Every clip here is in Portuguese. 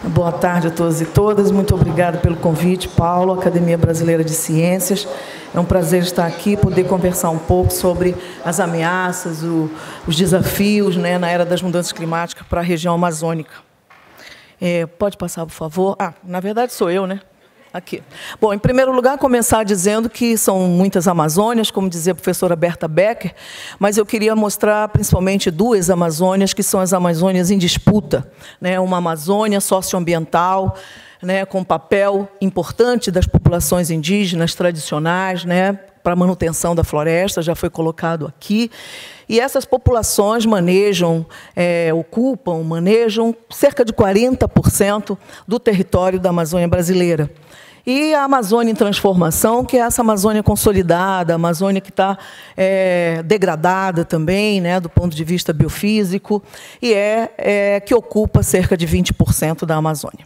Boa tarde a todos e todas. Muito obrigada pelo convite, Paulo, Academia Brasileira de Ciências. É um prazer estar aqui, poder conversar um pouco sobre as ameaças, os desafios, né, na era das mudanças climáticas para a região amazônica. Pode passar, por favor? Na verdade sou eu, né? Aqui. Bom, em primeiro lugar, começar dizendo que são muitas Amazônias, como dizia a professora Berta Becker, mas eu queria mostrar principalmente duas Amazônias, que são as Amazônias em disputa, né? Uma Amazônia socioambiental, né, com papel importante das populações indígenas tradicionais, né, para a manutenção da floresta, já foi colocado aqui. E essas populações manejam cerca de 40% do território da Amazônia brasileira. E a Amazônia em transformação, que é essa Amazônia consolidada, a Amazônia que está degradada também, né, do ponto de vista biofísico, e que ocupa cerca de 20% da Amazônia.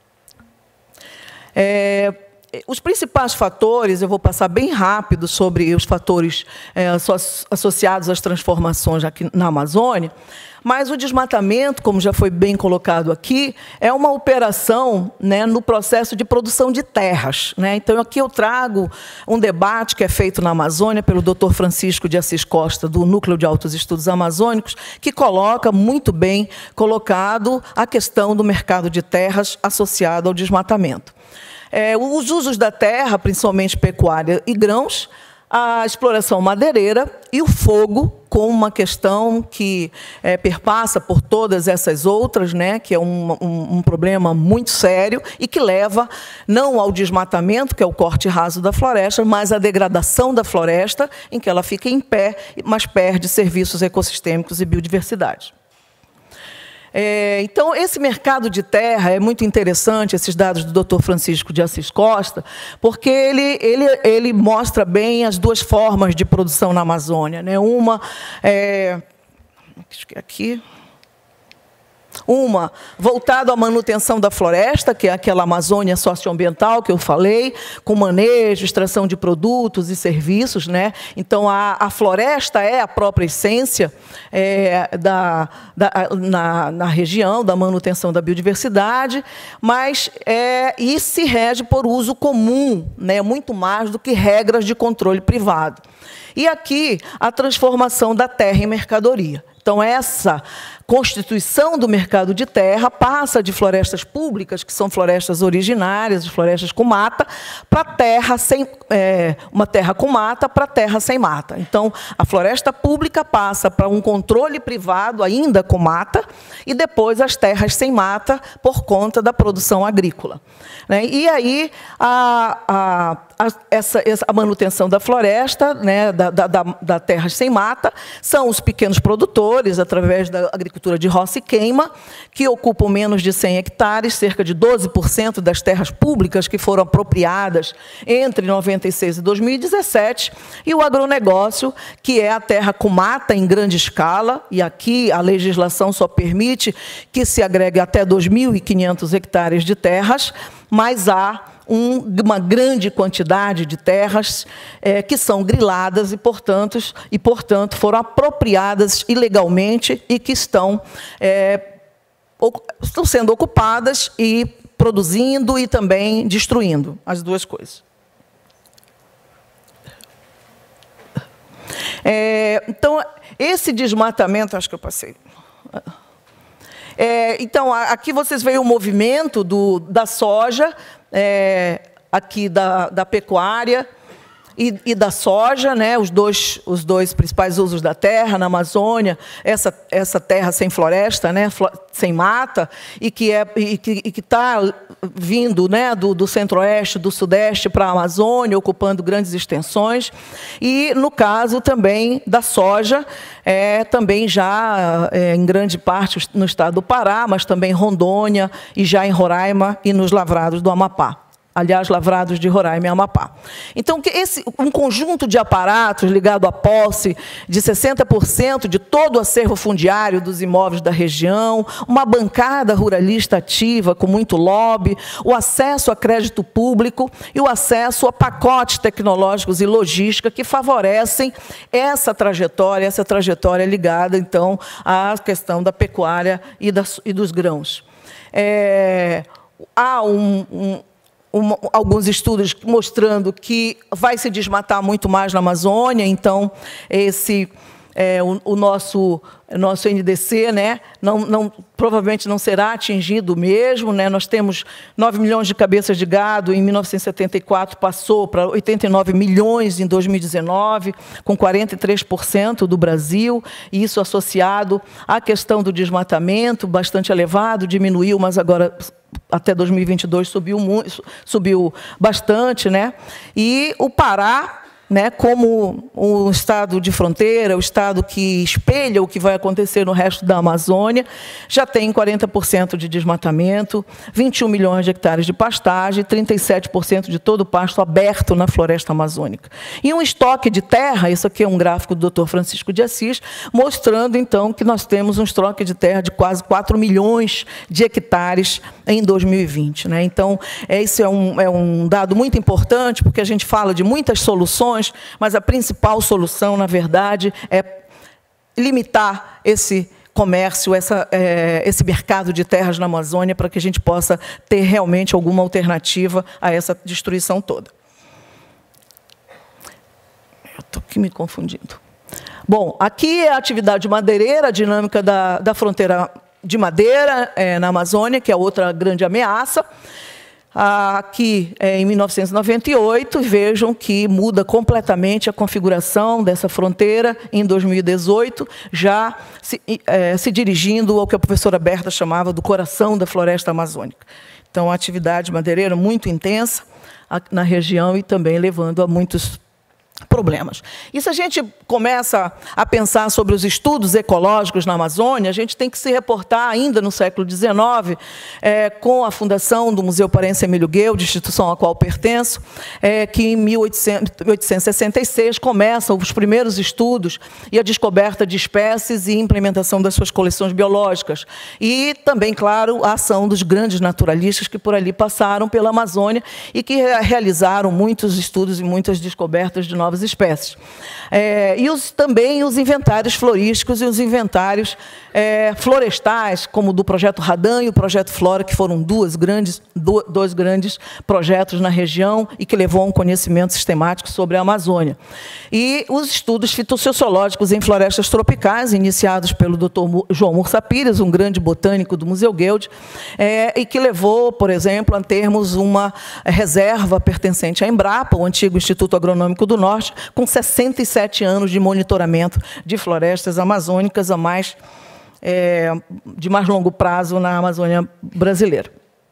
Os principais fatores, eu vou passar bem rápido sobre os fatores associados às transformações aqui na Amazônia, mas o desmatamento, como já foi bem colocado aqui, é uma operação, né, no processo de produção de terras, né? Então, aqui eu trago um debate que é feito na Amazônia pelo Dr. Francisco de Assis Costa, do Núcleo de Altos Estudos Amazônicos, que coloca muito bem colocado a questão do mercado de terras associado ao desmatamento. Os usos da terra, principalmente pecuária e grãos, a exploração madeireira e o fogo, com uma questão que perpassa por todas essas outras, né, que é um problema muito sério e que leva não ao desmatamento, que é o corte raso da floresta, mas à degradação da floresta, em que ela fica em pé, mas perde serviços ecossistêmicos e biodiversidade. Então, esse mercado de terra é muito interessante, esses dados do Dr. Francisco de Assis Costa, porque ele mostra bem as duas formas de produção na Amazônia, né? Uma voltada à manutenção da floresta, que é aquela Amazônia socioambiental que eu falei, com manejo, extração de produtos e serviços, né? Então, a floresta é a própria essência na região, da manutenção da biodiversidade, mas e se rege por uso comum, né? Muito mais do que regras de controle privado. E aqui, a transformação da terra em mercadoria. Então, essa constituição do mercado de terra passa de florestas públicas, que são florestas originárias, florestas com mata, para uma terra com mata para terra sem mata. Então, a floresta pública passa para um controle privado, ainda com mata, e depois as terras sem mata, por conta da produção agrícola. E aí, a manutenção da floresta, né, da terra sem mata, são os pequenos produtores, através da agricultura de roça e queima, que ocupam menos de 100 hectares, cerca de 12% das terras públicas que foram apropriadas entre 96 e 2017, e o agronegócio, que é a terra com mata em grande escala, e aqui a legislação só permite que se agregue até 2.500 hectares de terras, mas há uma grande quantidade de terras que são griladas e, portanto, foram apropriadas ilegalmente e que estão sendo ocupadas e produzindo e também destruindo, as duas coisas. Então, esse desmatamento, acho que eu passei. Então, aqui vocês veem o movimento da soja, aqui da pecuária e da soja, né? Os dois principais usos da terra na Amazônia, essa terra sem floresta, né? Sem mata, e que está vindo, né, do centro-oeste, do sudeste para a Amazônia, ocupando grandes extensões. E, no caso também da soja, também já em grande parte no estado do Pará, mas também em Rondônia e já em Roraima e nos lavrados do Amapá. Aliás, lavrados de Roraima e Amapá. Então, um conjunto de aparatos ligado à posse de 60% de todo o acervo fundiário dos imóveis da região, uma bancada ruralista ativa com muito lobby, o acesso a crédito público e o acesso a pacotes tecnológicos e logística que favorecem essa trajetória ligada, então, à questão da pecuária e dos grãos. Há alguns estudos mostrando que vai se desmatar muito mais na Amazônia, então o nosso NDC, né, provavelmente não será atingido mesmo, né? Nós temos 9 milhões de cabeças de gado, em 1974 passou para 89 milhões em 2019, com 43% do Brasil, e isso associado à questão do desmatamento, bastante elevado, diminuiu, mas agora até 2022 subiu bastante, né? E o Pará, né, como um estado de fronteira, o estado que espelha o que vai acontecer no resto da Amazônia, já tem 40% de desmatamento, 21 milhões de hectares de pastagem, 37% de todo o pasto aberto na floresta amazônica. E um estoque de terra, isso aqui é um gráfico do Dr. Francisco de Assis, mostrando, então, que nós temos um estoque de terra de quase 4 milhões de hectares em 2020. Né? Então, esse é um dado muito importante, porque a gente fala de muitas soluções, mas a principal solução, na verdade, é limitar esse comércio, esse mercado de terras na Amazônia, para que a gente possa ter realmente alguma alternativa a essa destruição toda. Eu estou aqui me confundindo. Bom, aqui é a atividade madeireira, a dinâmica da fronteira de madeira na Amazônia, que é outra grande ameaça. Aqui, em 1998, vejam que muda completamente a configuração dessa fronteira em 2018, já se dirigindo ao que a professora Berta chamava do coração da floresta amazônica. Então, a atividade madeireira muito intensa na região e também levando a muitos problemas. E se a gente começa a pensar sobre os estudos ecológicos na Amazônia, a gente tem que se reportar ainda no século XIX, com a fundação do Museu Paraense Emílio Gueld, instituição à qual pertenço, que em 1866 começam os primeiros estudos e a descoberta de espécies e implementação das suas coleções biológicas. E também, claro, a ação dos grandes naturalistas que por ali passaram pela Amazônia e que realizaram muitos estudos e muitas descobertas de novas espécies. Também os inventários florísticos e os inventários florestais, como do Projeto Radan e o Projeto Flora, que foram dois grandes projetos na região e que levou a um conhecimento sistemático sobre a Amazônia. E os estudos fitossociológicos em florestas tropicais, iniciados pelo Dr. João Mursa Pires, um grande botânico do Museu Gueld, e que levou, por exemplo, a termos uma reserva pertencente à Embrapa, o antigo Instituto Agronômico do Norte, com 67 anos de monitoramento de florestas amazônicas de mais longo prazo na Amazônia brasileira.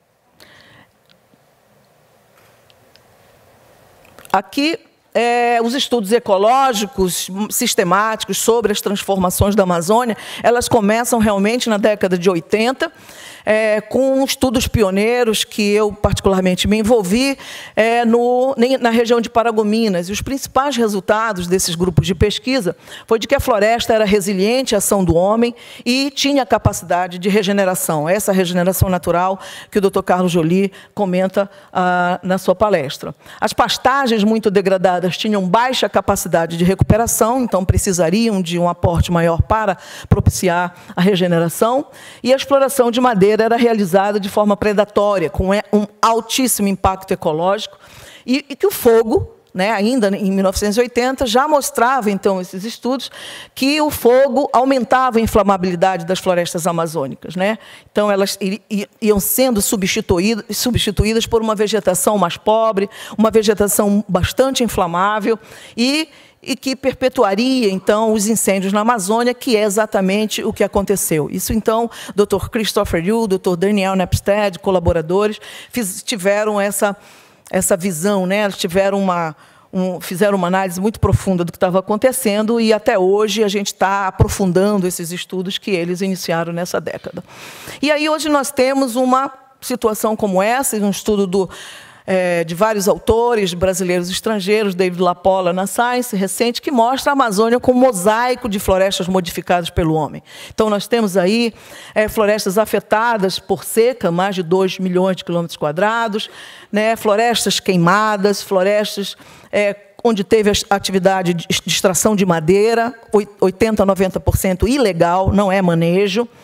Aqui, os estudos ecológicos sistemáticos sobre as transformações da Amazônia, elas começam realmente na década de 80, com estudos pioneiros que eu particularmente me envolvi na região de Paragominas. E os principais resultados desses grupos de pesquisa foi de que a floresta era resiliente à ação do homem e tinha capacidade de regeneração, essa regeneração natural que o Dr. Carlos Joly comenta na sua palestra. As pastagens muito degradadas tinham baixa capacidade de recuperação, então precisariam de um aporte maior para propiciar a regeneração, e a exploração de madeira era realizada de forma predatória, com um altíssimo impacto ecológico, e que o fogo, né, ainda em 1980, já mostrava, então, esses estudos, que o fogo aumentava a inflamabilidade das florestas amazônicas. Né? Então, elas iam sendo substituídas por uma vegetação mais pobre, uma vegetação bastante inflamável e que perpetuaria, então, os incêndios na Amazônia, que é exatamente o que aconteceu. Isso, então, o Dr. Christopher Yu, o Dr. Daniel Nepstead, colaboradores, tiveram essa visão, né? Eles fizeram uma análise muito profunda do que estava acontecendo e, até hoje, a gente está aprofundando esses estudos que eles iniciaram nessa década. E aí, hoje, nós temos uma situação como essa, um estudo de vários autores brasileiros e estrangeiros, David Lapolla na Science, recente, que mostra a Amazônia como um mosaico de florestas modificadas pelo homem. Então, nós temos aí florestas afetadas por seca, mais de 2 milhões de quilômetros quadrados, né, florestas queimadas, florestas onde teve a atividade de extração de madeira, 80% a 90% ilegal, não é manejo.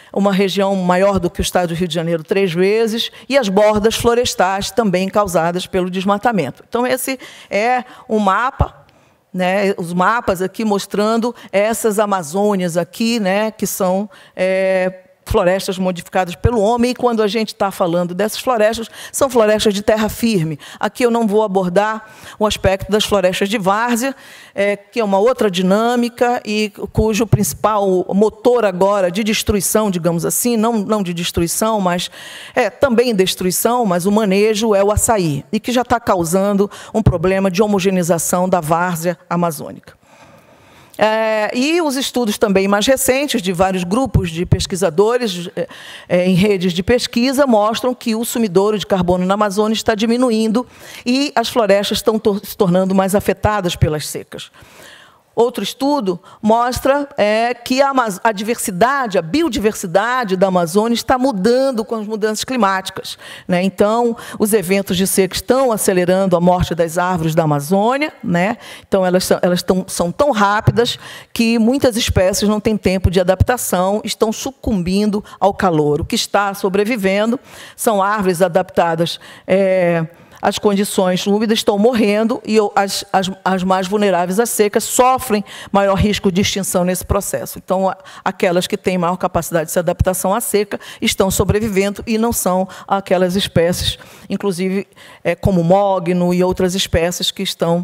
uma região maior do que o estado do Rio de Janeiro 3 vezes, e as bordas florestais também causadas pelo desmatamento. Então, esse é um mapa, né, os mapas aqui mostrando essas Amazônias aqui, né, que são florestas modificadas pelo homem, e quando a gente está falando dessas florestas, são florestas de terra firme. Aqui eu não vou abordar o aspecto das florestas de várzea, que é uma outra dinâmica e cujo principal motor agora de destruição, digamos assim, não de destruição, mas também destruição, mas o manejo é o açaí, e que já está causando um problema de homogeneização da várzea amazônica. E os estudos também mais recentes, de vários grupos de pesquisadores em redes de pesquisa, mostram que o sumidouro de carbono na Amazônia está diminuindo e as florestas estão se tornando mais afetadas pelas secas. Outro estudo mostra que a diversidade, a biodiversidade da Amazônia está mudando com as mudanças climáticas, né? Então, os eventos de seca estão acelerando a morte das árvores da Amazônia, né? Então, elas são tão rápidas que muitas espécies não têm tempo de adaptação, estão sucumbindo ao calor. O que está sobrevivendo são árvores adaptadas as condições úmidas, estão morrendo, e as mais vulneráveis às secas sofrem maior risco de extinção nesse processo. Então, aquelas que têm maior capacidade de se adaptação à seca estão sobrevivendo e não são aquelas espécies, inclusive como mogno e outras espécies que estão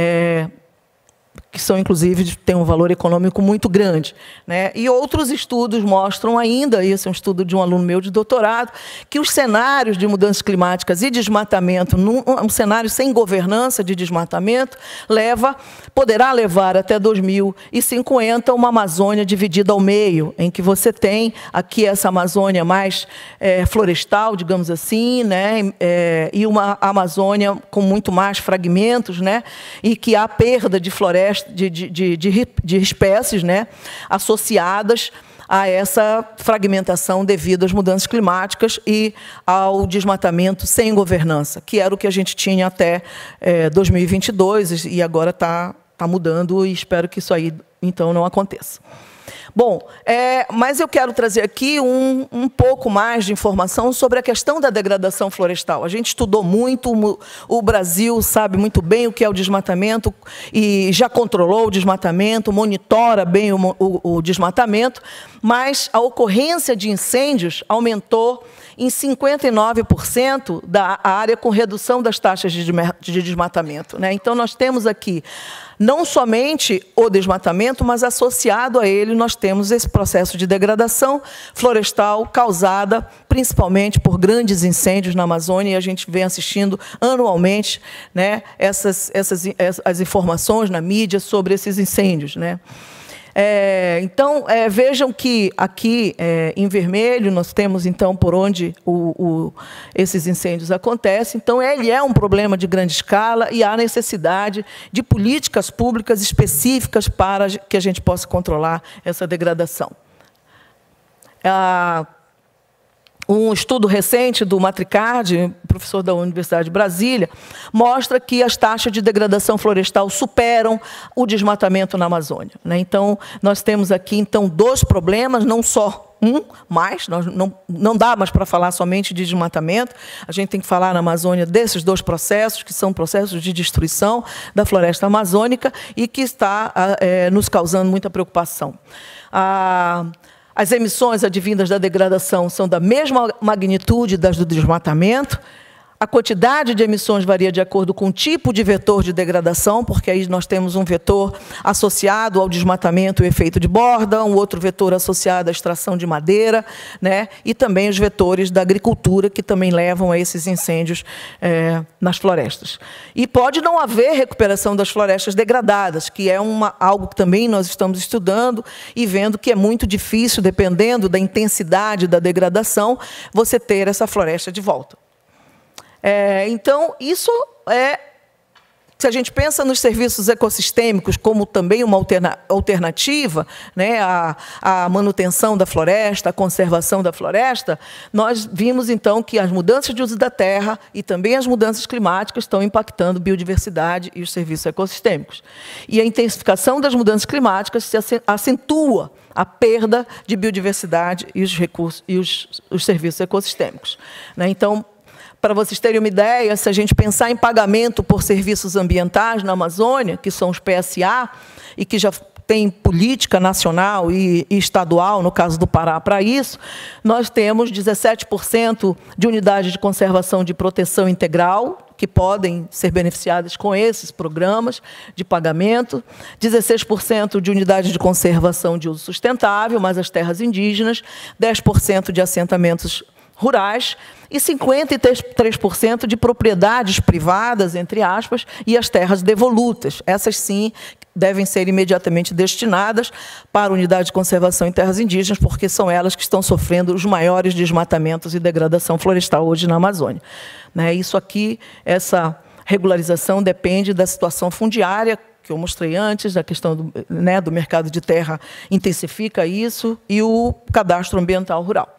inclusive, têm um valor econômico muito grande, né? E outros estudos mostram ainda, esse é um estudo de um aluno meu de doutorado, que os cenários de mudanças climáticas e desmatamento, um cenário sem governança de desmatamento, poderá levar até 2050 uma Amazônia dividida ao meio, em que você tem aqui essa Amazônia mais florestal, digamos assim, né? E uma Amazônia com muito mais fragmentos, né? E que há perda de floresta, de espécies, né, associadas a essa fragmentação devido às mudanças climáticas e ao desmatamento sem governança, que era o que a gente tinha até 2022, e agora está mudando, e espero que isso aí, então, não aconteça. Bom, mas eu quero trazer aqui um pouco mais de informação sobre a questão da degradação florestal. A gente estudou muito, o Brasil sabe muito bem o que é o desmatamento e já controlou o desmatamento, monitora bem o desmatamento, mas a ocorrência de incêndios aumentou em 59% da área com redução das taxas de desmatamento, né? Então, nós temos aqui não somente o desmatamento, mas associado a ele nós temos esse processo de degradação florestal causada principalmente por grandes incêndios na Amazônia, e a gente vem assistindo anualmente, né, as informações na mídia sobre esses incêndios, né? Então, vejam que aqui, em vermelho, nós temos, então, por onde esses incêndios acontecem. Então, ele é um problema de grande escala e há necessidade de políticas públicas específicas para que a gente possa controlar essa degradação. Um estudo recente do Matricard, professor da Universidade de Brasília, mostra que as taxas de degradação florestal superam o desmatamento na Amazônia, né? Então, nós temos aqui, então, dois problemas, não só mas não dá mais para falar somente de desmatamento, a gente tem que falar na Amazônia desses dois processos, que são processos de destruição da floresta amazônica e que está nos causando muita preocupação. As emissões advindas da degradação são da mesma magnitude das do desmatamento. A quantidade de emissões varia de acordo com o tipo de vetor de degradação, porque aí nós temos um vetor associado ao desmatamento e efeito de borda, um outro vetor associado à extração de madeira, né? E também os vetores da agricultura, que também levam a esses incêndios nas florestas. E pode não haver recuperação das florestas degradadas, que é algo que também nós estamos estudando e vendo que é muito difícil, dependendo da intensidade da degradação, você ter essa floresta de volta. Então, isso se a gente pensa nos serviços ecossistêmicos como também uma alternativa, né, à manutenção da floresta, à conservação da floresta, nós vimos, então, que as mudanças de uso da terra e também as mudanças climáticas estão impactando a biodiversidade e os serviços ecossistêmicos. E a intensificação das mudanças climáticas se acentua a perda de biodiversidade e os recursos e os serviços ecossistêmicos, né? Então, para vocês terem uma ideia, se a gente pensar em pagamento por serviços ambientais na Amazônia, que são os PSA, e que já tem política nacional e estadual, no caso do Pará, para isso, nós temos 17% de unidades de conservação de proteção integral, que podem ser beneficiadas com esses programas de pagamento, 16% de unidades de conservação de uso sustentável, mais as terras indígenas, 10% de assentamentos rurais e 53% de propriedades privadas, entre aspas, e as terras devolutas. Essas, sim, devem ser imediatamente destinadas para a unidade de conservação em terras indígenas, porque são elas que estão sofrendo os maiores desmatamentos e degradação florestal hoje na Amazônia. Né? Isso aqui, essa regularização depende da situação fundiária, que eu mostrei antes, a questão do mercado de terra intensifica isso, e o cadastro ambiental rural.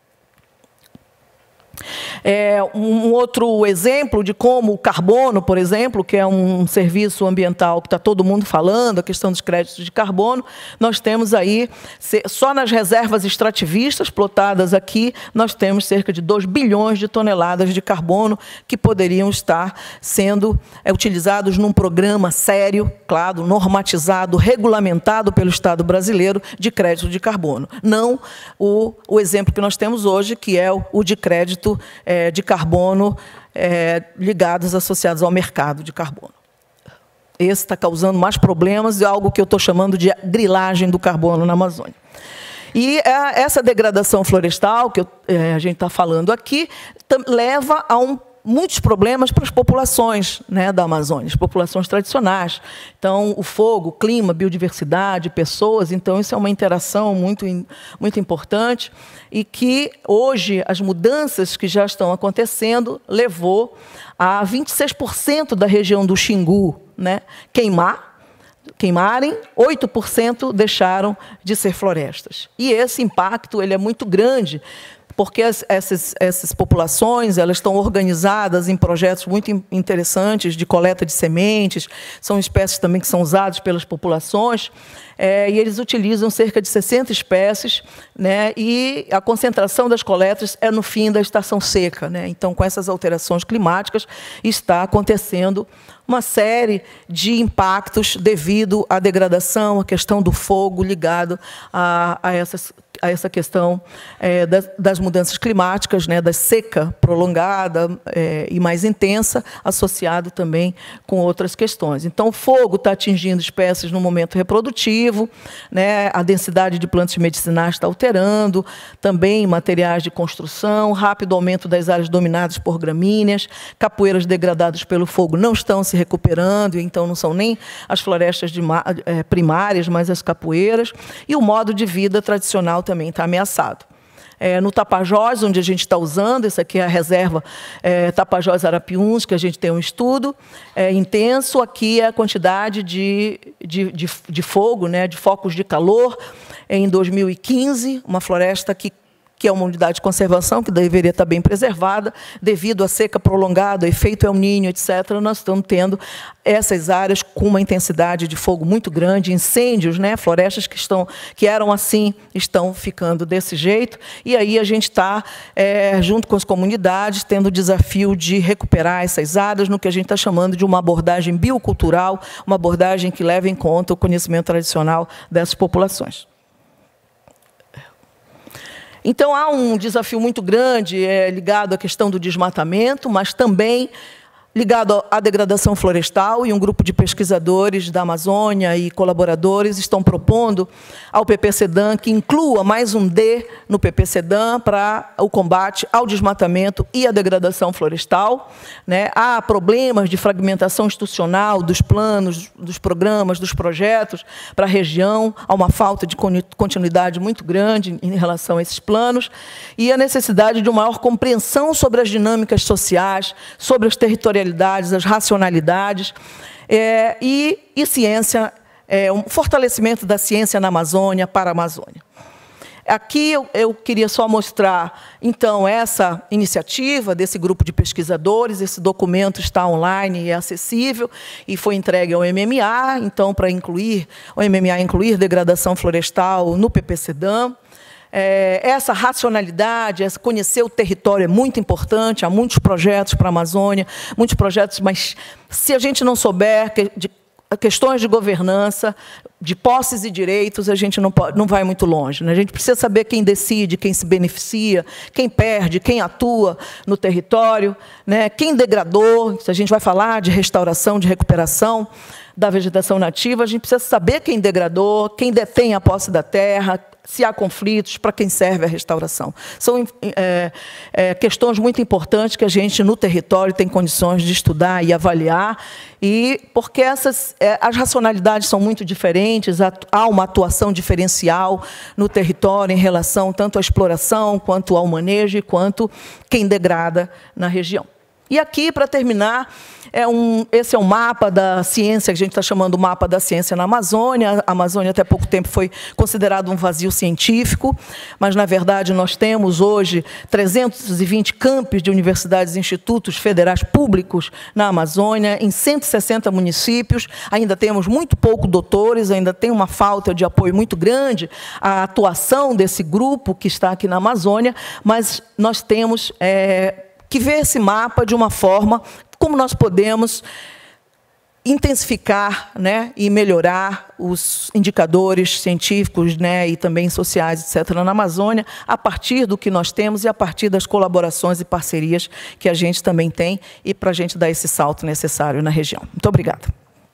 Um outro exemplo de como o carbono, por exemplo, que é um serviço ambiental que está todo mundo falando, a questão dos créditos de carbono, nós temos aí, só nas reservas extrativistas plotadas aqui, nós temos cerca de 2 bilhões de toneladas de carbono que poderiam estar sendo utilizados num programa sério, claro, normatizado, regulamentado pelo Estado brasileiro de crédito de carbono. Não o exemplo que nós temos hoje, que é o de crédito de carbono ligados, associados ao mercado de carbono. Esse está causando mais problemas e algo que eu estou chamando de grilagem do carbono na Amazônia. E essa degradação florestal que a gente está falando aqui leva a muitos problemas para as populações, né, da Amazônia, as populações tradicionais. Então, o fogo, o clima, biodiversidade, pessoas, então isso é uma interação muito importante e que hoje as mudanças que já estão acontecendo levou a 26% da região do Xingu, né, queimarem, 8% deixaram de ser florestas. E esse impacto ele é muito grande, porque essas populações elas estão organizadas em projetos muito interessantes de coleta de sementes, são espécies também que são usadas pelas populações, e eles utilizam cerca de 60 espécies, né, e a concentração das coletas é no fim da estação seca, né? Então, com essas alterações climáticas, está acontecendo uma série de impactos devido à degradação, à questão do fogo ligado a essa questão das mudanças climáticas, né, da seca prolongada e mais intensa, associado também com outras questões. Então, o fogo está atingindo espécies no momento reprodutivo, né, a densidade de plantas medicinais está alterando, também materiais de construção, rápido aumento das áreas dominadas por gramíneas, capoeiras degradadas pelo fogo não estão se recuperando, então não são nem as florestas primárias, mas as capoeiras, e o modo de vida tradicional também está ameaçado. No Tapajós, onde a gente está usando, essa aqui é a reserva Tapajós Arapiuns, que a gente tem um estudo intenso, aqui é a quantidade de fogo, né, de focos de calor, em 2015, uma floresta que é uma unidade de conservação, que deveria estar bem preservada, devido à seca prolongada, efeito El Niño, etc., nós estamos tendo essas áreas com uma intensidade de fogo muito grande, incêndios, né, florestas que eram assim, estão ficando desse jeito, e aí a gente está, junto com as comunidades, tendo o desafio de recuperar essas áreas no que a gente está chamando de uma abordagem biocultural, uma abordagem que leva em conta o conhecimento tradicional dessas populações. Então, há um desafio muito grande ligado à questão do desmatamento, mas também ligado à degradação florestal, e um grupo de pesquisadores da Amazônia e colaboradores estão propondo ao PPCDAM que inclua mais um D no PPCDAM para o combate ao desmatamento e à degradação florestal, né? Há problemas de fragmentação institucional dos planos, dos programas, dos projetos para a região, há uma falta de continuidade muito grande em relação a esses planos, e a necessidade de uma maior compreensão sobre as dinâmicas sociais, sobre as territorialidades materialidades, as racionalidades, e ciência, um fortalecimento da ciência na Amazônia, para a Amazônia. Aqui eu queria só mostrar, então, essa iniciativa desse grupo de pesquisadores. Esse documento está online e é acessível, e foi entregue ao MMA, então, para incluir, o MMA incluir degradação florestal no PPCDAM. Essa racionalidade, conhecer o território é muito importante. Há muitos projetos para a Amazônia, muitos projetos, mas se a gente não souber de questões de governança, de posses e direitos, a gente não vai muito longe, né? A gente precisa saber quem decide, quem se beneficia, quem perde, quem atua no território, né? Quem degradou. Se a gente vai falar de restauração, de recuperação da vegetação nativa, a gente precisa saber quem degradou, quem detém a posse da terra, se há conflitos, para quem serve a restauração. São questões muito importantes que a gente, no território, tem condições de estudar e avaliar, e porque as racionalidades são muito diferentes, há uma atuação diferencial no território em relação tanto à exploração, quanto ao manejo, quanto quem degrada na região. E aqui, para terminar, esse é um mapa da ciência, que a gente está chamando mapa da ciência na Amazônia. A Amazônia, até pouco tempo, foi considerado um vazio científico, mas, na verdade, nós temos hoje 320 campos de universidades e institutos federais públicos na Amazônia, em 160 municípios. Ainda temos muito pouco doutores, ainda tem uma falta de apoio muito grande à atuação desse grupo que está aqui na Amazônia, mas nós temos que ver esse mapa de uma forma como nós podemos intensificar, né, e melhorar os indicadores científicos, né, e também sociais, etc., na Amazônia, a partir do que nós temos e a partir das colaborações e parcerias que a gente também tem, e para a gente dar esse salto necessário na região. Muito obrigada.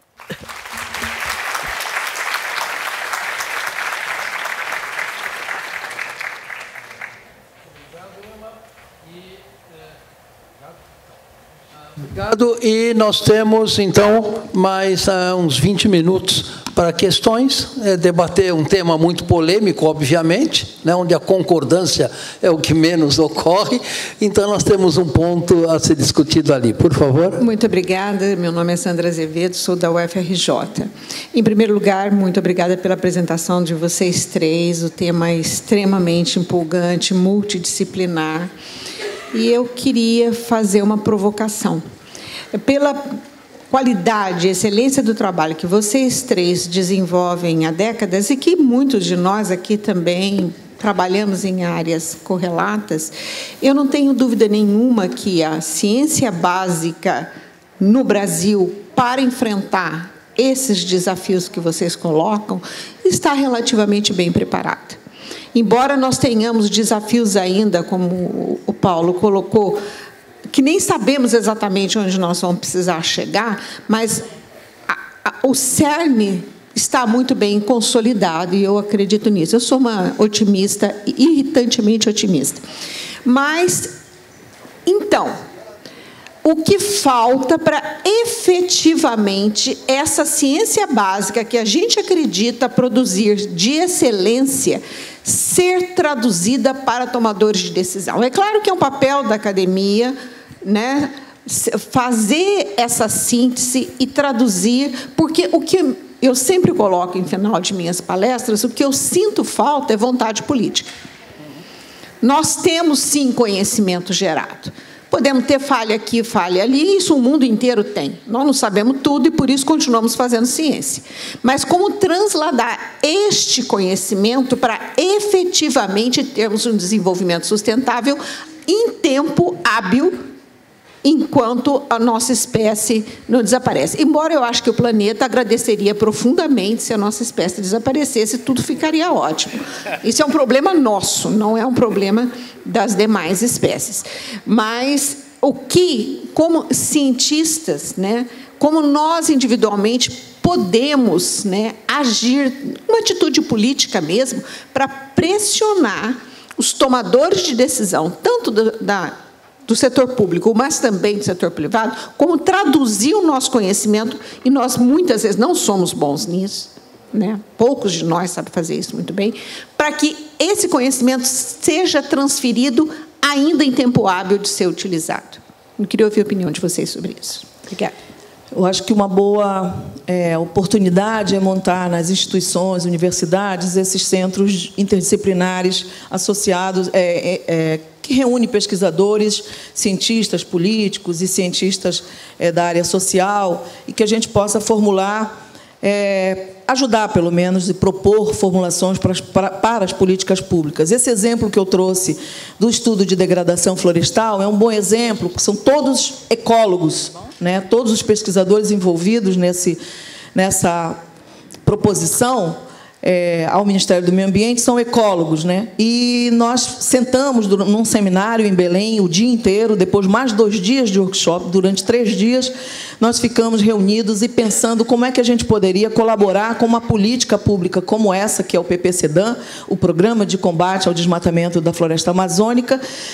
Obrigado. E nós temos, então, mais uns 20 minutos para questões. Debater um tema muito polêmico, obviamente, né, onde a concordância é o que menos ocorre. Então, nós temos um ponto a ser discutido ali. Por favor. Muito obrigada. Meu nome é Sandra Azevedo, sou da UFRJ. Em primeiro lugar, muito obrigada pela apresentação de vocês três. O tema é extremamente empolgante, multidisciplinar. E eu queria fazer uma provocação. Pela qualidade e excelência do trabalho que vocês três desenvolvem há décadas, e que muitos de nós aqui também trabalhamos em áreas correlatas, eu não tenho dúvida nenhuma que a ciência básica no Brasil, para enfrentar esses desafios que vocês colocam, está relativamente bem preparada. Embora nós tenhamos desafios ainda, como o Paulo colocou, que nem sabemos exatamente onde nós vamos precisar chegar, mas o cerne está muito bem consolidado, e eu acredito nisso. Eu sou uma otimista, irritantemente otimista. Mas, então, o que falta para efetivamente essa ciência básica que a gente acredita produzir de excelência ser traduzida para tomadores de decisão? É claro que é um papel da academia, né, fazer essa síntese e traduzir, porque o que eu sempre coloco em final de minhas palestras, o que eu sinto falta é vontade política. Nós temos, sim, conhecimento gerado. Podemos ter falha aqui, falha ali, isso o mundo inteiro tem. Nós não sabemos tudo e, por isso, continuamos fazendo ciência. Mas como transladar este conhecimento para efetivamente termos um desenvolvimento sustentável em tempo hábil, enquanto a nossa espécie não desaparece. Embora eu acho que o planeta agradeceria profundamente se a nossa espécie desaparecesse, tudo ficaria ótimo. Isso é um problema nosso, não é um problema das demais espécies. Mas o que, como cientistas, né, como nós individualmente podemos, né, agir, uma atitude política mesmo, para pressionar os tomadores de decisão, tanto do setor público, mas também do setor privado, como traduzir o nosso conhecimento, e nós muitas vezes não somos bons nisso, né? Poucos de nós sabem fazer isso muito bem, para que esse conhecimento seja transferido ainda em tempo hábil de ser utilizado. Eu queria ouvir a opinião de vocês sobre isso. Obrigada. Eu acho que uma boa oportunidade é montar nas instituições, universidades, esses centros interdisciplinares associados, que reúne pesquisadores, cientistas políticos e cientistas da área social, e que a gente possa formular, ajudar, pelo menos, e propor formulações para as políticas públicas. Esse exemplo que eu trouxe do estudo de degradação florestal é um bom exemplo, porque são todos ecólogos, né? Todos os pesquisadores envolvidos nessa proposição ao Ministério do Meio Ambiente são ecólogos, né? E nós sentamos num seminário em Belém o dia inteiro, depois mais 2 dias de workshop, durante 3 dias, nós ficamos reunidos e pensando como é que a gente poderia colaborar com uma política pública como essa, que é o PPCDAM, o Programa de Combate ao Desmatamento da Floresta Amazônica,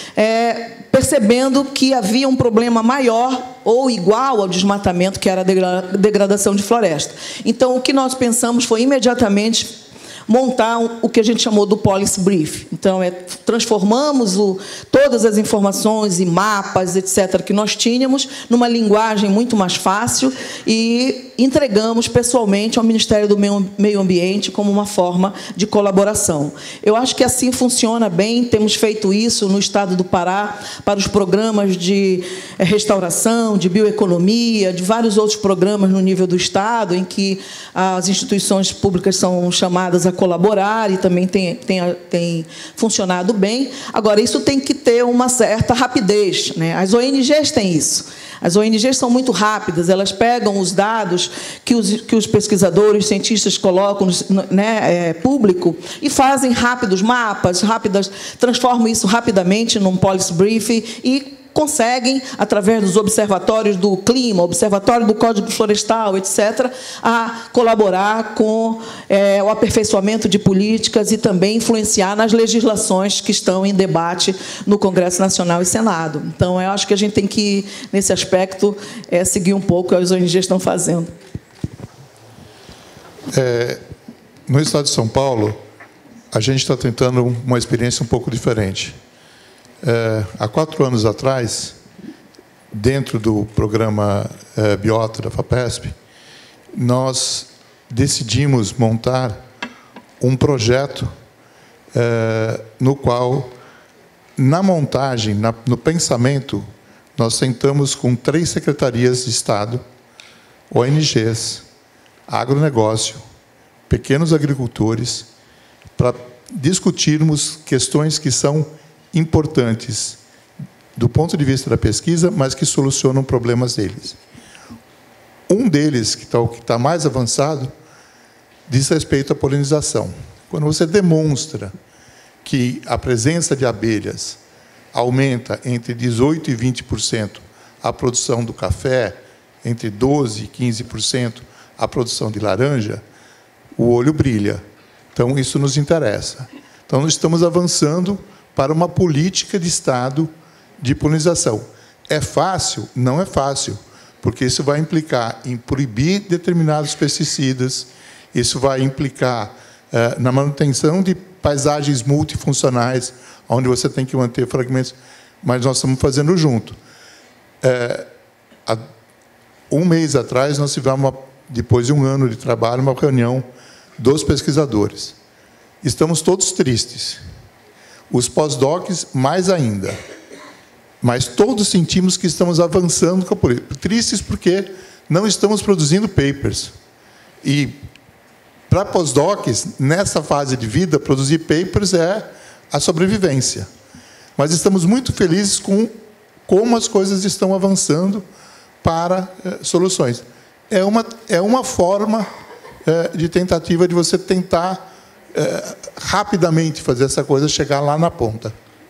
percebendo que havia um problema maior ou igual ao desmatamento, que era a degradação de floresta. Então, o que nós pensamos foi, imediatamente, montar o que a gente chamou do Policy Brief. Então, transformamos todas as informações e mapas, etc., que nós tínhamos, numa linguagem muito mais fácil e entregamos pessoalmente ao Ministério do Meio Ambiente como uma forma de colaboração. Eu acho que assim funciona bem. Temos feito isso no Estado do Pará para os programas de restauração, de bioeconomia, de vários outros programas no nível do Estado, em que as instituições públicas são chamadas a colaborar, e também tem funcionado bem. Agora, isso tem que ter uma certa rapidez, né? As ONGs têm isso. As ONGs são muito rápidas, elas pegam os dados que os pesquisadores, cientistas colocam, né, público, e fazem rápidos mapas, transformam isso rapidamente num policy briefing e conseguem, através dos observatórios do clima, observatório do Código Florestal, etc., a colaborar com o aperfeiçoamento de políticas e também influenciar nas legislações que estão em debate no Congresso Nacional e Senado. Então, eu acho que a gente tem que, nesse aspecto, seguir um pouco o que as ONGs estão fazendo. No Estado de São Paulo, a gente está tentando uma experiência um pouco diferente. Há 4 anos atrás, dentro do programa Biota da FAPESP, nós decidimos montar um projeto no qual, na montagem, no pensamento, nós sentamos com 3 secretarias de Estado, ONGs, agronegócio, pequenos agricultores, para discutirmos questões que são importantes do ponto de vista da pesquisa, mas que solucionam problemas deles. Um deles, que está mais avançado, diz respeito à polinização. Quando você demonstra que a presença de abelhas aumenta entre 18% e 20% a produção do café, entre 12% e 15% a produção de laranja, o olho brilha. Então, isso nos interessa. Então, nós estamos avançando para uma política de Estado de polinização. É fácil? Não é fácil, porque isso vai implicar em proibir determinados pesticidas, isso vai implicar na manutenção de paisagens multifuncionais, onde você tem que manter fragmentos, mas nós estamos fazendo junto. Há 1 mês atrás, nós tivemos, depois de 1 ano de trabalho, uma reunião dos pesquisadores. Estamos todos tristes. Os pós-docs, mais ainda. Mas todos sentimos que estamos avançando com a política. Tristes porque não estamos produzindo papers. E, para pós-docs, nessa fase de vida, produzir papers é a sobrevivência. Mas estamos muito felizes com como as coisas estão avançando para soluções. É uma forma de tentativa de você tentar rapidamente fazer essa coisa chegar lá na ponta.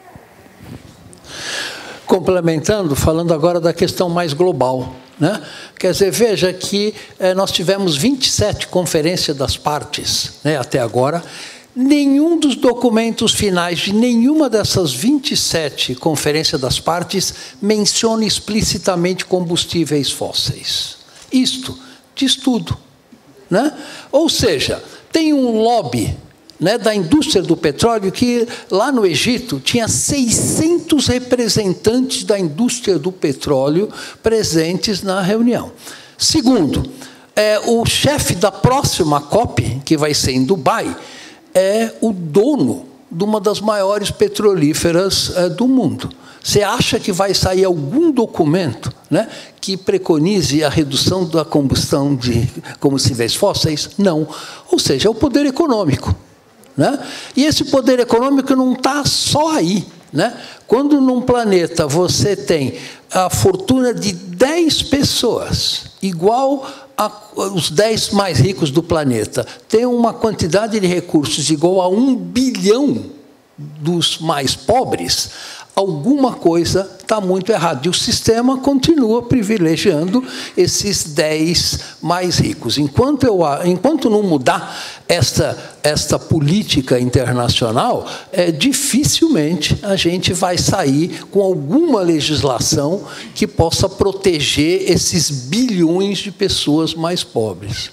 Complementando, falando agora da questão mais global, né? Quer dizer, veja que nós tivemos 27 conferências das partes, né, até agora. Nenhum dos documentos finais de nenhuma dessas 27 conferências das partes menciona explicitamente combustíveis fósseis. Isto diz tudo, né? Ou seja, tem um lobby né, da indústria do petróleo, que lá no Egito tinha 600 representantes da indústria do petróleo presentes na reunião. Segundo, o chefe da próxima COP, que vai ser em Dubai, é o dono de uma das maiores petrolíferas do mundo. Você acha que vai sair algum documento, né, que preconize a redução da combustão de combustíveis fósseis? Não. Ou seja, é o poder econômico, né? E esse poder econômico não está só aí, né? Quando num planeta você tem a fortuna de 10 pessoas, igual os 10 mais ricos do planeta, tem uma quantidade de recursos igual a 1 bilhão dos mais pobres, alguma coisa está muito errada. E o sistema continua privilegiando esses 10 mais ricos. Enquanto não mudar esta política internacional, dificilmente a gente vai sair com alguma legislação que possa proteger esses bilhões de pessoas mais pobres.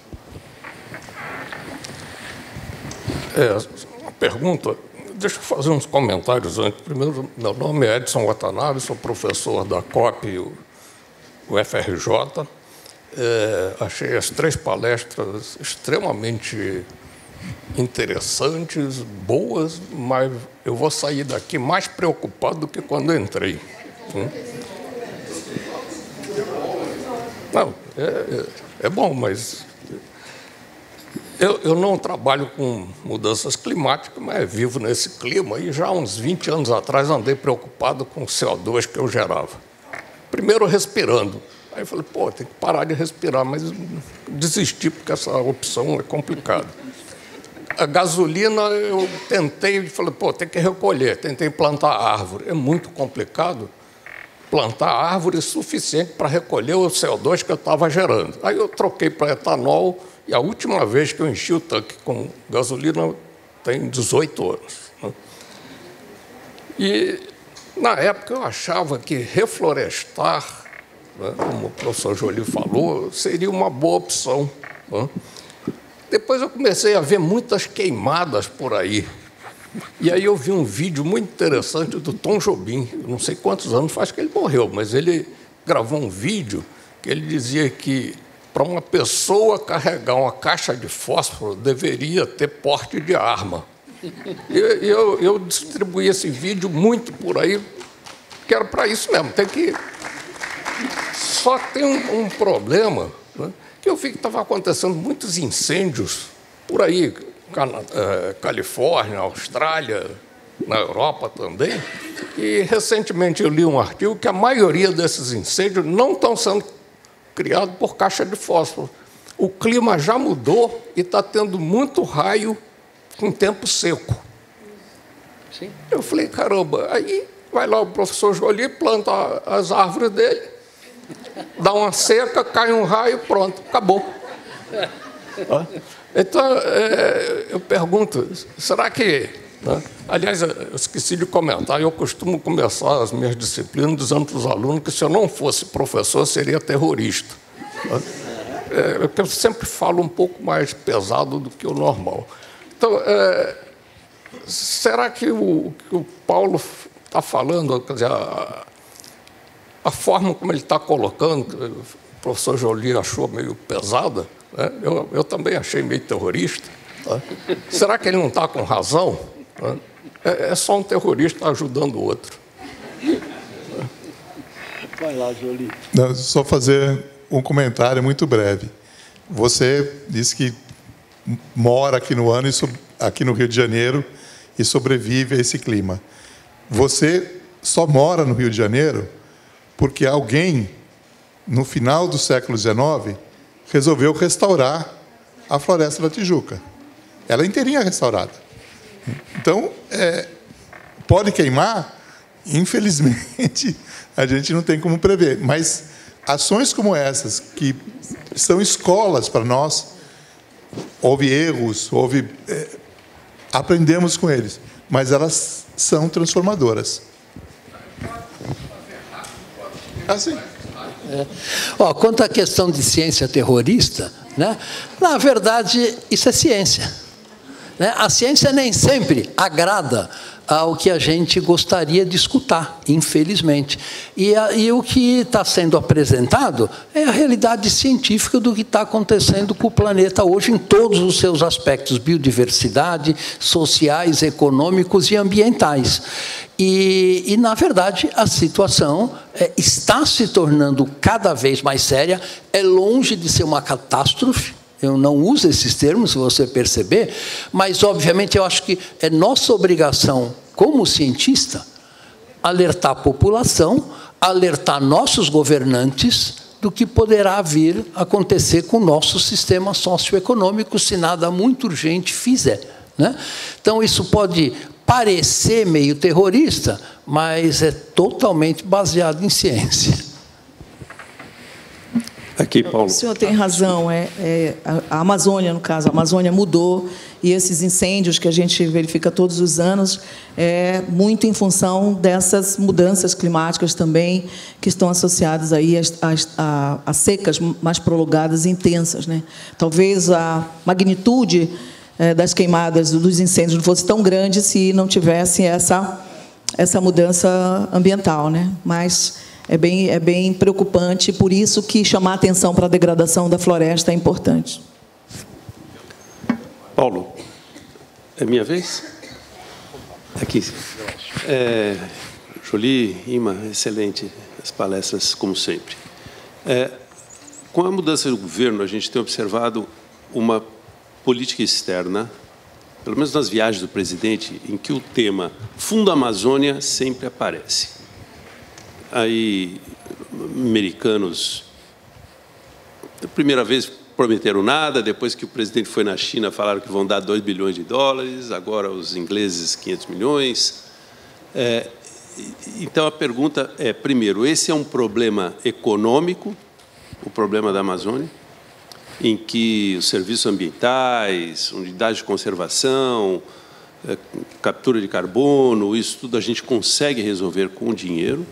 Uma pergunta. Deixa eu fazer uns comentários antes. Primeiro, meu nome é Edson Watanabe, sou professor da COP, o FRJ. Achei as 3 palestras extremamente interessantes, boas, mas eu vou sair daqui mais preocupado do que quando entrei. Não, é bom, mas... Eu não trabalho com mudanças climáticas, mas vivo nesse clima. E já há uns 20 anos atrás andei preocupado com o CO2 que eu gerava. Primeiro respirando. Aí eu falei, pô, tem que parar de respirar, mas desisti porque essa opção é complicada. A gasolina eu tentei e falei, pô, tem que recolher, tentei plantar árvore. É muito complicado plantar árvore suficiente para recolher o CO2 que eu estava gerando. Aí eu troquei para etanol. E a última vez que eu enchi o tanque com gasolina tem 18 anos. Né? E, na época, eu achava que reflorestar, né, como o professor Joly falou, seria uma boa opção. Né? Depois eu comecei a ver muitas queimadas por aí. E aí eu vi um vídeo muito interessante do Tom Jobim. Eu não sei quantos anos faz que ele morreu, mas ele gravou um vídeo que ele dizia que para uma pessoa carregar uma caixa de fósforo, deveria ter porte de arma. Eu distribuí esse vídeo muito por aí, que era para isso mesmo. Só tem um problema, né, que eu vi que estava acontecendo muitos incêndios por aí, Califórnia, Austrália, na Europa também. E, recentemente, eu li um artigo que a maioria desses incêndios não estão sendo criado por caixa de fósforo. O clima já mudou e está tendo muito raio com tempo seco. Sim. Eu falei, caramba, aí vai lá o professor Joly, planta as árvores dele, dá uma seca, cai um raio, pronto, acabou. Então, eu pergunto, será que... Né? Aliás, eu esqueci de comentar, eu costumo começar as minhas disciplinas dizendo para os alunos que se eu não fosse professor, seria terrorista. Né? Eu sempre falo um pouco mais pesado do que o normal. Então, será que o Paulo está falando, quer dizer, a forma como ele está colocando, que o professor Joly achou meio pesada, né? Eu também achei meio terrorista. Né? Será que ele não está com razão? É só um terrorista ajudando o outro. Vai lá, Joly. Só fazer um comentário muito breve. Você disse que mora aqui aqui no Rio de Janeiro e sobrevive a esse clima. Você só mora no Rio de Janeiro porque alguém, no final do século XIX, resolveu restaurar a Floresta da Tijuca. Ela é inteirinha restaurada. Então, pode queimar, infelizmente, a gente não tem como prever. Mas ações como essas, que são escolas para nós, houve erros, aprendemos com eles, mas elas são transformadoras. Assim. Quanto à questão de ciência terrorista, né, na verdade, isso é ciência. né? A ciência nem sempre agrada ao que a gente gostaria de escutar, infelizmente. E o que está sendo apresentado é a realidade científica do que está acontecendo com o planeta hoje em todos os seus aspectos, biodiversidade, sociais, econômicos e ambientais. E na verdade, a situação está se tornando cada vez mais séria, é longe de ser uma catástrofe. Eu não uso esses termos, se você perceber, mas, obviamente, eu acho que é nossa obrigação, como cientista, alertar a população, alertar nossos governantes do que poderá vir a acontecer com o nosso sistema socioeconômico se nada muito urgente fizer, né? Então, isso pode parecer meio terrorista, mas é totalmente baseado em ciência. Aqui, Paulo. O senhor tem razão. A Amazônia, no caso, a Amazônia mudou, e esses incêndios que a gente verifica todos os anos é muito em função dessas mudanças climáticas também, que estão associadas aí a secas mais prolongadas e intensas, né? Talvez a magnitude das queimadas, dos incêndios, não fosse tão grande se não tivesse essa mudança ambiental, né? Mas é bem preocupante, por isso que chamar a atenção para a degradação da floresta é importante. Paulo, é minha vez? Aqui. Jolie, Ima, excelente as palestras, como sempre. Com a mudança do governo, a gente tem observado uma política externa, pelo menos nas viagens do presidente, em que o tema Fundo Amazônia sempre aparece. Aí, americanos, da primeira vez prometeram nada, depois que o presidente foi na China, falaram que vão dar 2 bilhões de dólares, agora os ingleses 500 milhões. Então, a pergunta é, primeiro, esse é um problema econômico, o problema da Amazônia, em que os serviços ambientais, unidades de conservação, captura de carbono, isso tudo a gente consegue resolver com dinheiro.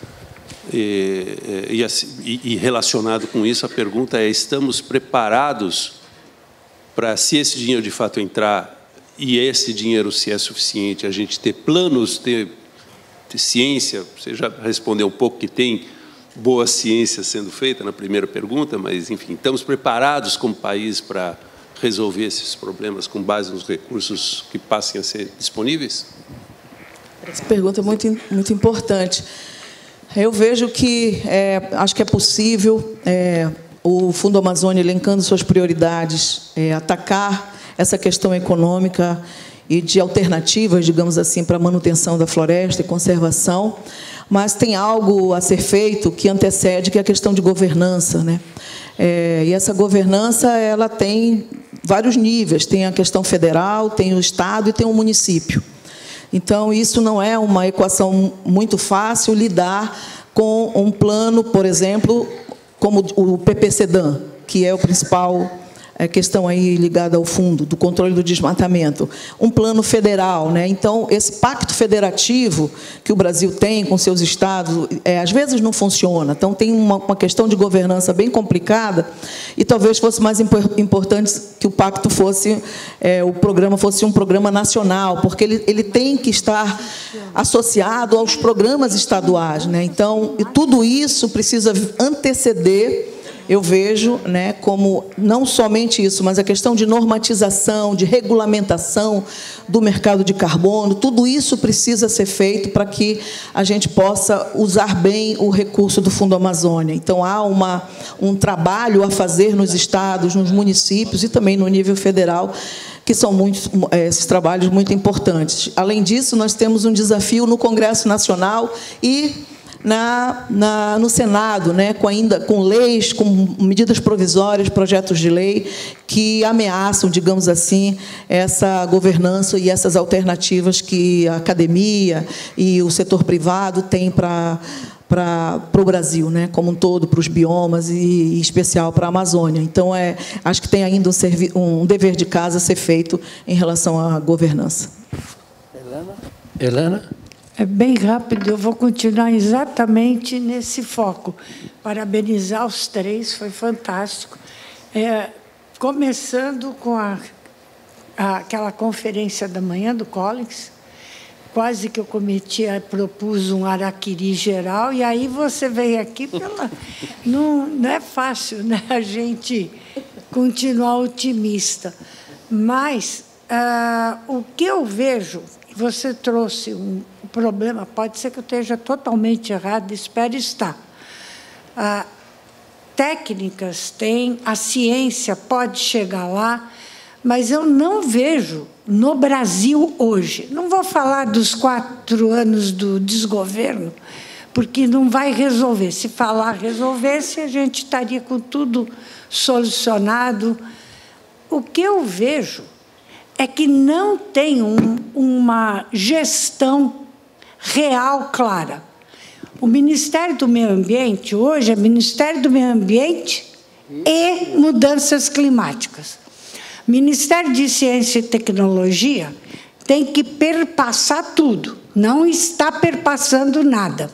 E relacionado com isso, a pergunta é, estamos preparados para, se esse dinheiro de fato entrar, e esse dinheiro, se é suficiente, a gente ter planos, ter ciência? Você já respondeu um pouco que tem boa ciência sendo feita na primeira pergunta, mas, enfim, estamos preparados como país para resolver esses problemas com base nos recursos que passem a ser disponíveis? Essa pergunta é muito importante. Eu vejo que, acho que é possível, o Fundo Amazônia, elencando suas prioridades, atacar essa questão econômica e de alternativas, digamos assim, para a manutenção da floresta e conservação, mas tem algo a ser feito que antecede, que é a questão de governança, né? E essa governança, ela tem vários níveis, tem a questão federal, tem o Estado e tem o município. Então, isso não é uma equação muito fácil, lidar com um plano, por exemplo, como o PPCDAM, que é o principal questão aí ligada ao fundo, do controle do desmatamento. Um plano federal, né? Então, esse pacto federativo que o Brasil tem com seus estados, às vezes não funciona. Então, tem uma questão de governança bem complicada, e talvez fosse mais importante que o pacto fosse, o programa fosse um programa nacional, porque ele tem que estar associado aos programas estaduais, né? Então, e tudo isso precisa anteceder. Eu vejo, né, como não somente isso, mas a questão de normatização, de regulamentação do mercado de carbono, tudo isso precisa ser feito para que a gente possa usar bem o recurso do Fundo Amazônia. Então, há um trabalho a fazer nos estados, nos municípios e também no nível federal, que são esses trabalhos muito importantes. Além disso, nós temos um desafio no Congresso Nacional e no Senado, né, com leis, com medidas provisórias, projetos de lei que ameaçam, digamos assim, essa governança e essas alternativas que a academia e o setor privado têm para o Brasil, né, como um todo, para os biomas e em especial para a Amazônia. Então, acho que tem ainda um dever de casa a ser feito em relação à governança. Helena? É bem rápido, eu vou continuar exatamente nesse foco. Parabenizar os três, foi fantástico. Começando com a aquela conferência da manhã do Collins, quase que eu propus um araquiri geral, e aí você veio aqui não é fácil, né, a gente continuar otimista. Mas o que eu vejo, você trouxe um problema, pode ser que eu esteja totalmente errado, espero estar. Técnicas tem, a ciência pode chegar lá, mas eu não vejo no Brasil hoje. Não vou falar dos 4 anos do desgoverno, porque não vai resolver. Se falar resolvesse, a gente estaria com tudo solucionado. O que eu vejo é que não tem uma gestão real clara. O Ministério do Meio Ambiente, hoje, é Ministério do Meio Ambiente e Mudanças Climáticas. Ministério de Ciência e Tecnologia tem que perpassar tudo, não está perpassando nada.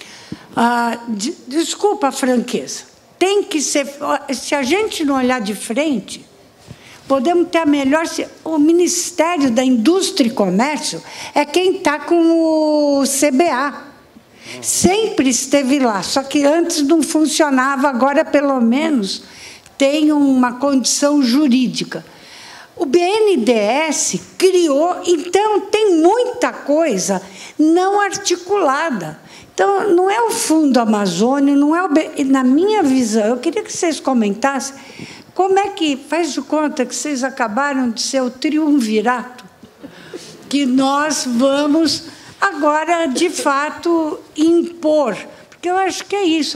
Desculpa a franqueza, tem que ser... Se a gente não olhar de frente, podemos ter a melhor... O Ministério da Indústria e Comércio é quem está com o CBA. Sempre esteve lá, só que antes não funcionava, agora, pelo menos, tem uma condição jurídica. O BNDES criou, então, tem muita coisa não articulada. Então, não é o Fundo Amazônia, não é na minha visão, eu queria que vocês comentassem como é que, faz de conta que vocês acabaram de ser o triunvirato, que nós vamos... Agora, de fato, impor, porque eu acho que é isso.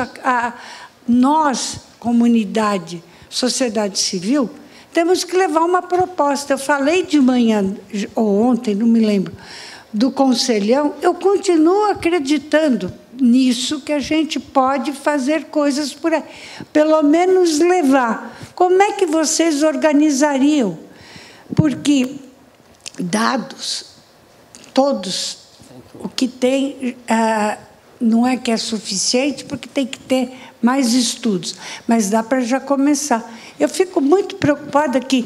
Nós, comunidade, sociedade civil, temos que levar uma proposta. Eu falei de manhã, ou ontem, não me lembro, do Conselhão, eu continuo acreditando nisso, que a gente pode fazer coisas por aí. Pelo menos levar. Como é que vocês organizariam? Porque dados, todos... O que tem, não é que é suficiente, porque tem que ter mais estudos, mas dá para já começar. Eu fico muito preocupada que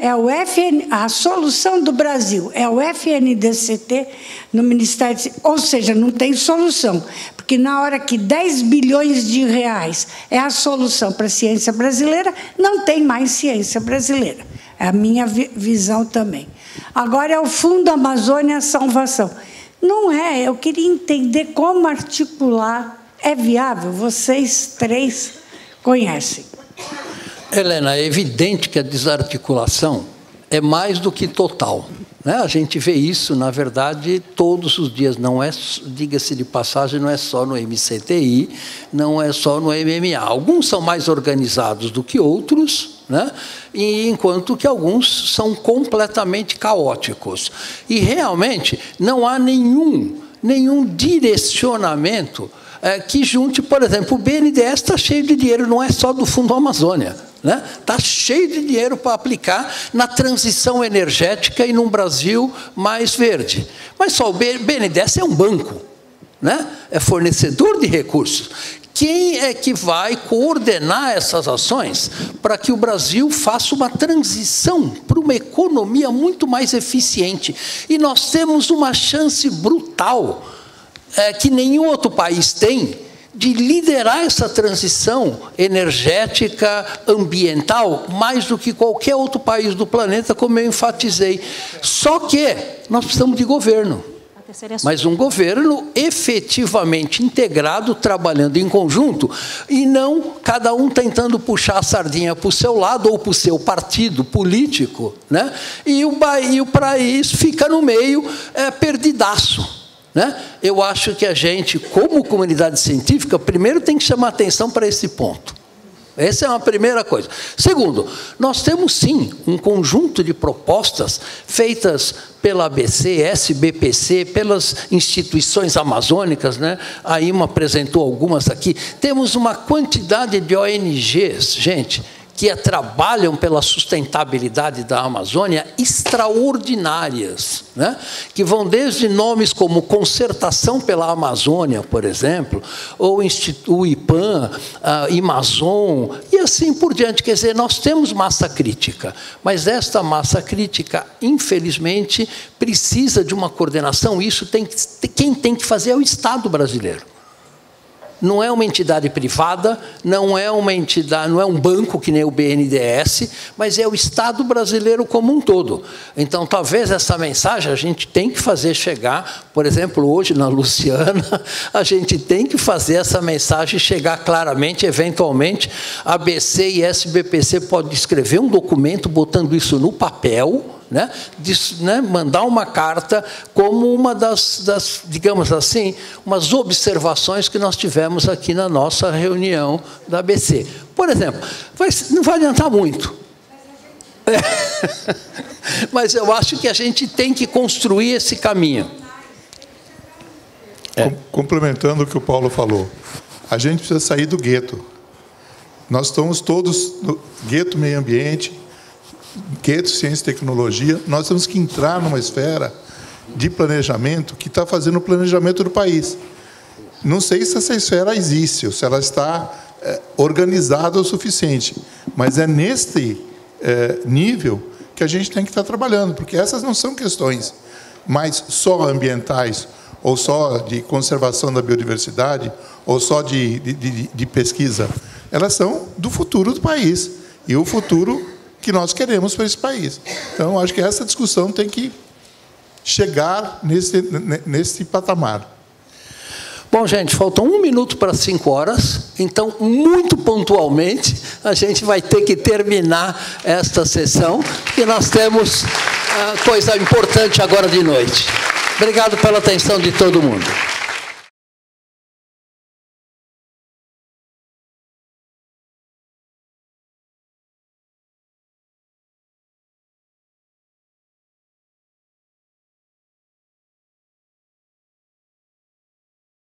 a solução do Brasil é o FNDCT no Ministério, ou seja, não tem solução, porque na hora que 10 bilhões de reais é a solução para a ciência brasileira, não tem mais ciência brasileira. É a minha visão também. Agora é o Fundo Amazônia Salvação. Não é, eu queria entender como articular. É viável? Vocês 3 conhecem. Helena, é evidente que a desarticulação é mais do que total. Né? A gente vê isso, na verdade, todos os dias. Não é, diga-se de passagem, não é só no MCTI, não é só no MMA. Alguns são mais organizados do que outros, né? E enquanto que alguns são completamente caóticos. E, realmente, não há nenhum direcionamento que junte, por exemplo, o BNDES está cheio de dinheiro, não é só do Fundo Amazônia. Está cheio de dinheiro para aplicar na transição energética e num Brasil mais verde. Mas só o BNDES é um banco, né? É fornecedor de recursos. Quem é que vai coordenar essas ações para que o Brasil faça uma transição para uma economia muito mais eficiente? E nós temos uma chance brutal, que nenhum outro país tem, de liderar essa transição energética, ambiental, mais do que qualquer outro país do planeta, como eu enfatizei. Só que nós precisamos de governo. Mas um governo efetivamente integrado, trabalhando em conjunto, e não cada um tentando puxar a sardinha para o seu lado ou para o seu partido político, né? E o país fica no meio, perdidaço. Né? Eu acho que a gente, como comunidade científica, primeiro tem que chamar atenção para esse ponto. Essa é uma primeira coisa. Segundo, nós temos, sim, um conjunto de propostas feitas pela ABC, SBPC, pelas instituições amazônicas, né? A IMA apresentou algumas aqui. Temos uma quantidade de ONGs, gente, que trabalham pela sustentabilidade da Amazônia extraordinárias, né? Que vão desde nomes como Concertação pela Amazônia, por exemplo, ou o IPAM, Amazon, e assim por diante. Quer dizer, nós temos massa crítica, mas esta massa crítica, infelizmente, precisa de uma coordenação. Isso quem tem que fazer é o Estado brasileiro. Não é uma entidade privada, não é uma entidade, não é um banco que nem o BNDES, mas é o Estado brasileiro como um todo. Então, talvez essa mensagem a gente tem que fazer chegar, por exemplo, hoje na Luciana, a gente tem que fazer essa mensagem chegar claramente, eventualmente, a ABC e SBPC podem escrever um documento botando isso no papel, né, mandar uma carta como uma das, digamos assim, umas observações que nós tivemos aqui na nossa reunião da ABC. Por exemplo, não vai adiantar muito. Mas eu acho que a gente tem que construir esse caminho. Complementando o que o Paulo falou, a gente precisa sair do gueto. Nós estamos todos no gueto meio ambiente, gueto ciência e tecnologia. Nós temos que entrar numa esfera de planejamento que está fazendo o planejamento do país. Não sei se essa esfera existe, ou se ela está organizada o suficiente, mas é neste nível que a gente tem que estar trabalhando, porque essas não são questões mais só ambientais, ou só de conservação da biodiversidade, ou só de pesquisa. Elas são do futuro do país, e o futuro que nós queremos para esse país. Então, acho que essa discussão tem que chegar nesse patamar. Bom, gente, faltam 1 minuto para 5 horas, então, muito pontualmente, a gente vai ter que terminar esta sessão, porque nós temos coisa importante agora de noite. Obrigado pela atenção de todo mundo.